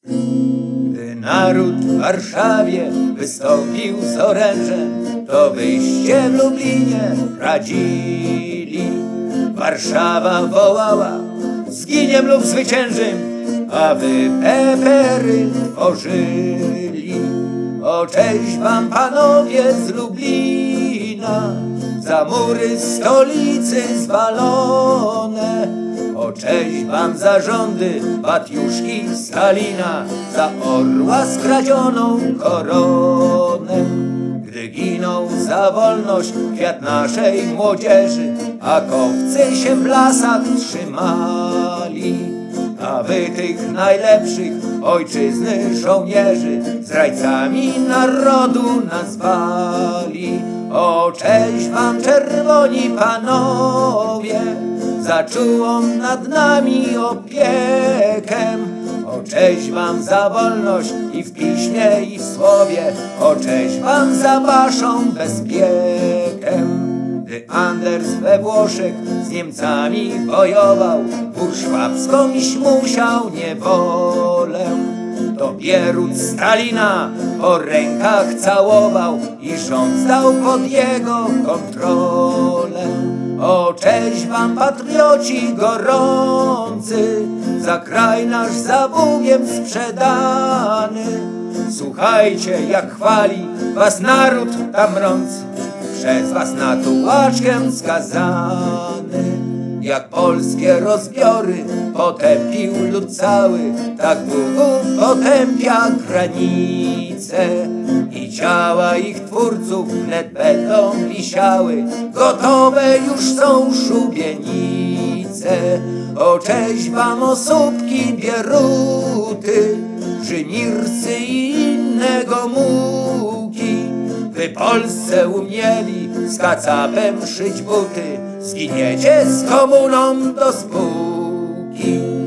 Gdy naród w Warszawie wystąpił z orężem, to wyście w Lublinie radzili. Warszawa wołała: zginiem lub zwyciężymy, a wy pepery tworzyli. O cześć wam, panowie z Lublina, za mury stolicy zwalone. O cześć wam zarządy Batiuszki Stalina, za orła skradzioną koronę. Gdy ginął za wolność kwiat naszej młodzieży, a kowcy się w lasach trzymali. A wy tych najlepszych ojczyzny żołnierzy zdrajcami narodu nazwali. O cześć wam, czerwoni panowie, za czułą nad nami opiekę. O cześć wam za wolność i w piśmie, i w słowie. O cześć wam za waszą bezpiekę. Gdy Anders we Włoszech z Niemcami wojował, Burszławską iść musiał niewolę, to Bierut Stalina po rękach całował i rząd zdał pod jego kontrolę. O cześć wam, patrioci gorący, za kraj nasz za Bugiem sprzedany. Słuchajcie, jak chwali was naród tam mrący, przez was na tułaczkę skazany. Jak polskie rozbiory potępił lud cały, tak Bóg potępia granice. I ciała ich twórców wnet będą wisiały, gotowe już są szubienice. O cześć wam, osóbki, Bieruty, Rzymirscy i inne Gomułki. Wy Polsce umieli z kacapem szyć buty, zginiecie z komuną do spółki.